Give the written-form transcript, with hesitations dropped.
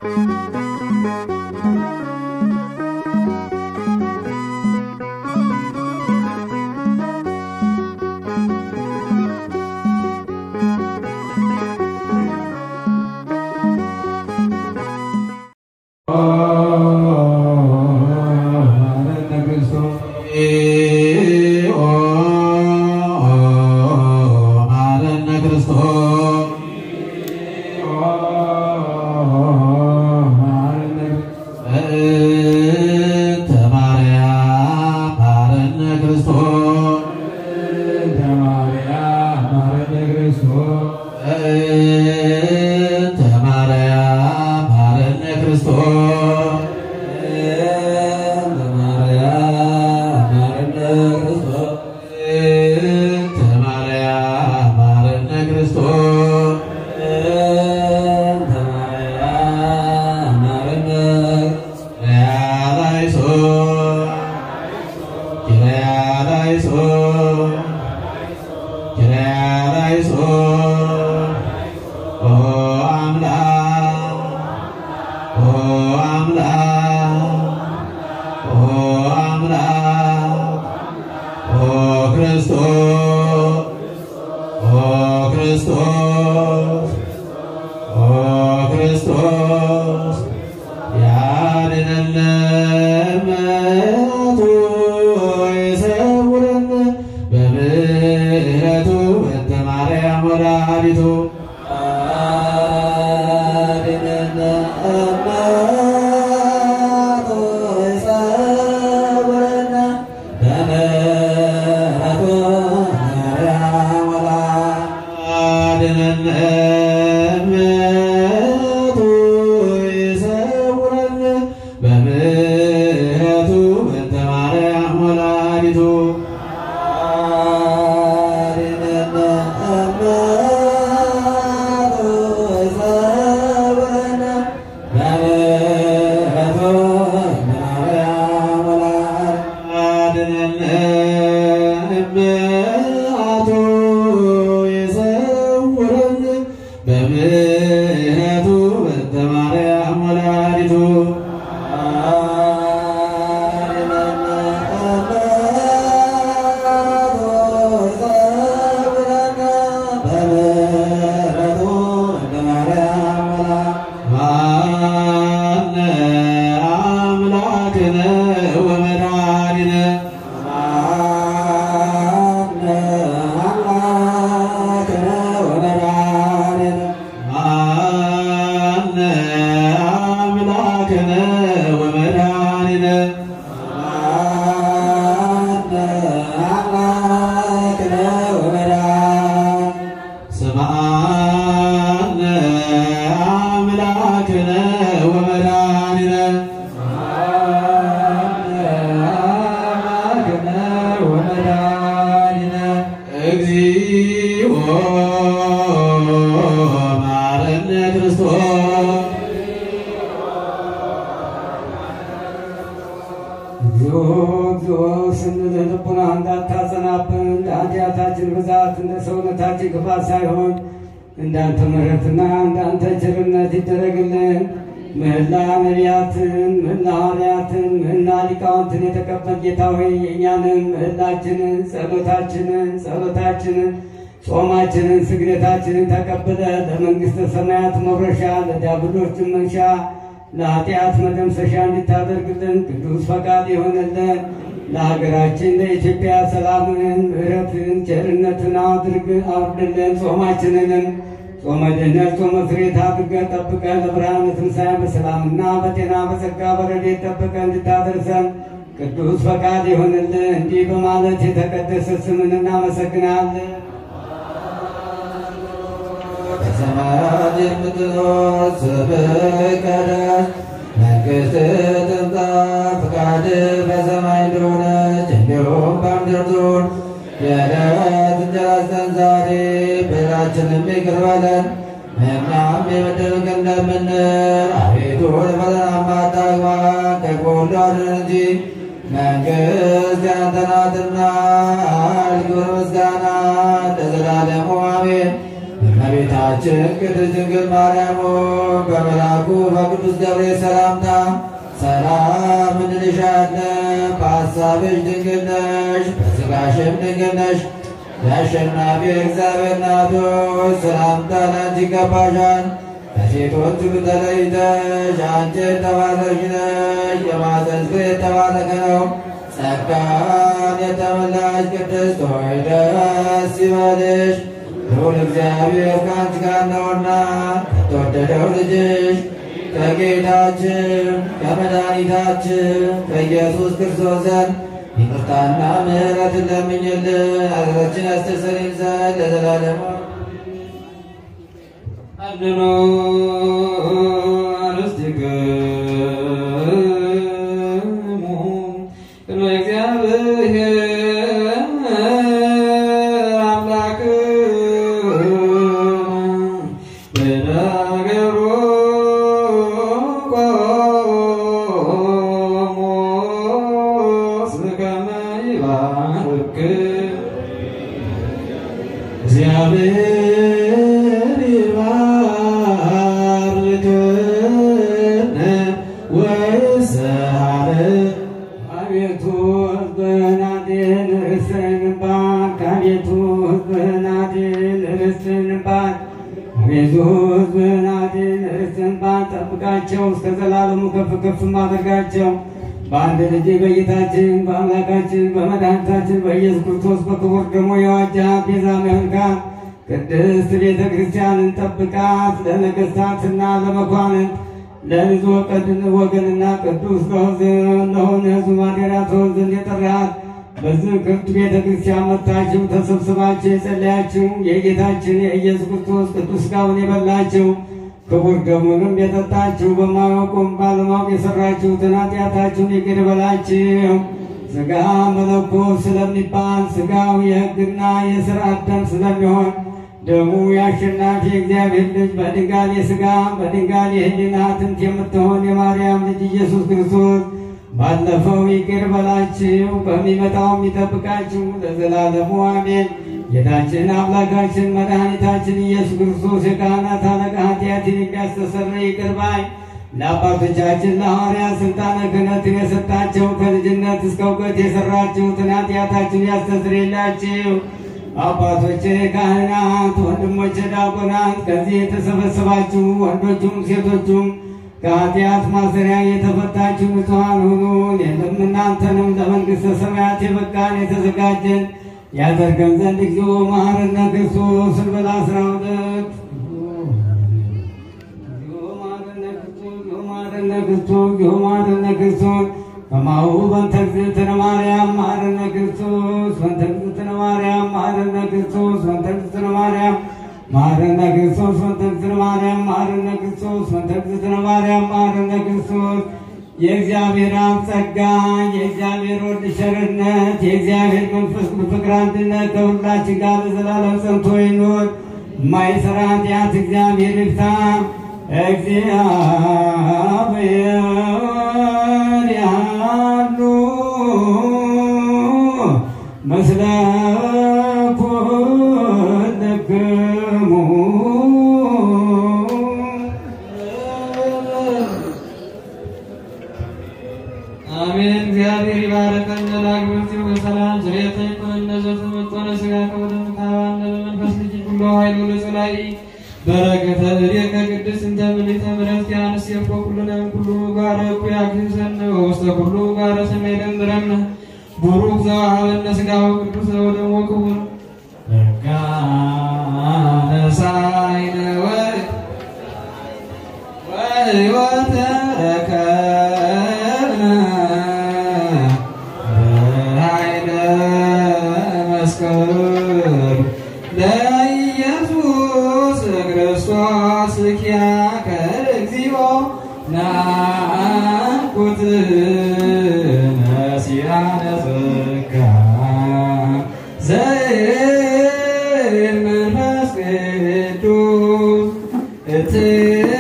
እንዳንተ ምሕረትና እንዳንተ ቸርነት ይደረግልን። ምህላ ነቢያትን ምህላ ሐዋርያትን ምህላ ሊቃውንትን የተቀበል ጌታ ሆይ የእኛንም ምህላችንን ጸሎታችንን ጾማችንን ስግደታችንን ተቀብለ ለመንግሥተ ሰማያት መውረሻ ለዲያብሎስ መንሻ ለኃጢአት መደምሰሻ እንድታደርግልን ቅዱስ ፈቃድ ይሆንልን። ለሀገራችን ለኢትዮጵያ ሰላምን ምሕረትን ቸርነትን አውርድልን። ጾማችንንም ጾመ ድኅነት ጾመ ፍሬት አድርገን ጠብቀን ለብርሃነ ትንሣኤ በሰላምና በጤና በጸጋ በረድኤት ጠብቀን እንድታደርሰን ቅዱስ ፈቃድ ይሆንልን። እንዲህ በማለት የተቀደሰ ስምን እናመሰግናለን። በሰማያት የምትኖር ስምህ ይቀደስ፣ መንግሥትህ ትምጣ፣ ፈቃድህ በሰማይ እንደሆነች እንዲሁም በምድር ትሁን። የዕለት እንጀራችንን ዛሬ በደላችንን ይቅር በለን እኛም የበደሉንን እንደምንል፣ አቤቱ ወደ ፈተና አታግባን ከክፉ ሁሉ አድነን እንጂ መንግሥት ያንተ ናትና፣ ኃይል፣ ክብር፣ ምስጋና ለዘላለሙ አሜን። እመቤታችን እመቤታችን ቅድስት ድንግል ማርያም በመልአኩ በቅዱስ ገብርኤል ሰላምታ ሰላም እንልሻለን። በሐሳብሽ ድንግል ነሽ፣ በሥጋሽም ድንግል ነሽ። የአሸናፊ እግዚአብሔር እናት ሆይ ሰላምታ ላንቺ ይገባሻል። ከሴቶች ሁሉ ተለይተሽ አንቺ የተባረክሽ ነሽ፣ የማኅፀንሽ ፍሬ የተባረከ ነው። ጸጋን የተመላሽ ቅድስት ሆይ ደስ ይበልሽ፣ ልዑል እግዚአብሔር ከአንቺ ጋር ነውና ከተወደደው ልጅሽ ከጌታችን ከመድኃኒታችን ከኢየሱስ ክርስቶስ ዘንድ ይቅርታና ምሕረትን ለምኝልን ኃጢአታችንን ያስተሰርይልን ዘንድ ለዘላለሙ አድኅኖ አርሥቲክሙ ቅድመ እግዚአብሔር አምላክነ በነገሮሙ ከመ ይባርክ እግዚአብሔር ይባርከነ ወይስሐረን። አቤቱ ሕዝብህን አድን፣ ርስትህን ባርክ። አቤቱ ሕዝብህን አድን፣ ርስትህን ባርክ። አቤቱ ሕዝብህን አድን፣ ርስትህን ባርክ። ጠብቃቸው፣ እስከ ዘላለሙ ከፍ ከፍ አድርጋቸው። በአንድ ልጅ በጌታችን በአምላካችን በመድኃኒታችን በኢየሱስ ክርስቶስ በክቡር ደሙ የዋጃት ቤዛ መሆንካት ቅድስት ቤተ ክርስቲያንን ጠብቃት። ለነገሥታትና ለመኳንንት ለሕዝብ ወገንና ቅዱስ ለሆነ ሕዝብ ማደሪያ ትሆን ዘንድ የጠራሃት በዚህ ክብርት ቤተ ክርስቲያን መጥታችሁ ተሰብስባችሁ የጸለያችሁ የጌታችን የኢየሱስ ክርስቶስ ቅዱስ ሥጋውን የበላችሁ ክቡር ደሙንም የጠጣችሁ በማወቁም ባለማወቅ የሠራችሁትን ኃጢአታችሁን ይቅር በላችሁ። ሥጋ መለኮት ስለሚባል ሥጋው የሕግና የሥርዓት ደም ስለሚሆን ደሙ የአሸናፊ የእግዚአብሔር ልጅ በድንጋሌ ሥጋ በድንጋሌ ሕሊና አጥንት የምትሆን የማርያም ልጅ ኢየሱስ ክርስቶስ ባለፈው ይቅር በላችሁ፣ በሚመጣውም ይጠብቃችሁ ለዘላለሙ አሜን። ጌታችን አምላካችን መድኃኒታችን ኢየሱስ ክርስቶስ የካህናት አለቃ ኃጢአትን የሚያስተሰርይ ይቅር ባይ ለአባቶቻችን ለሐዋርያት ሥልጣነ ክህነትን የሰጣቸው ከልጅነት እስከ እውቀት የሠራችሁትን ኃጢአታችሁን ያስተሰርይላችሁ። አባቶቼ ካህናት፣ ወንድሞቼ ዲያቆናት፣ ከዚህ የተሰበሰባችሁ ወንዶቹም ሴቶቹም ከኃጢአት ማሰሪያ የተፈታችሁ ንጹሐን ሁኑ። እኔንም እናንተንም ለመንግሥተ ሰማያት የበቃን የተዘጋጀን ያደርገን ዘንድ እግዚኦ መሐረነ ክርስቶስ እንበል 12 መሐረነ ክርስቶስ ከማሁ በእንተ እግዝእትነ ማርያም መሐረነ ክርስቶስ በእንተ እግዝእትነ ማርያም መሐረነ ክርስቶስ በእንተ እግዝእትነ ማርያም መሐረነ ክርስቶስ በእንተ እግዝእትነ ማርያም መሐረነ ክርስቶስ በእንተ እግዝእትነ ማርያም መሐረነ ክርስቶስ። የእግዚአብሔር አብ ጸጋ የእግዚአብሔር ወልድ ቸርነት የእግዚአብሔር መንፈስ ቅዱስ ፍቅር አንድነት ከሁላችን ጋር ለዘላለም ጸንቶ ይኑር። የማይሠራ ኃጢአት እግዚአብሔር ይፍታ። እግዚአብሔር ያሉ ምስለ ኩልክሙ አሜን። እግዚአብሔር ይባርከን። ለአግብርቲው በሰላም ዝሬተ ይኩነነ ዘተመጠነ ሥጋ ከወደም ካባነ በመንፈስ ልጅ ሁሉ ኃይሉ ለጸላይ በረከተ እዴከ ቅድስት እንተ ምልዕተ ምሕረት ያንስየፎ ኩልነ ኩሉ ጋር ኩያክሰነ ወውስተ ኩሉ ጋር ሰማይ ደምረነ ቡሩክ ዘወሀበነ ሥጋው ቅዱስ ወደሙ ክቡር ነሳይነ ወሕይወተ ረከብነ በኃይለ መስቀል ለኢየሱስ ክርስቶስ ኪያከ እግዚኦ ናኩት ነሲአነ ጸጋ ዘይእመንፈስ ቅዱስ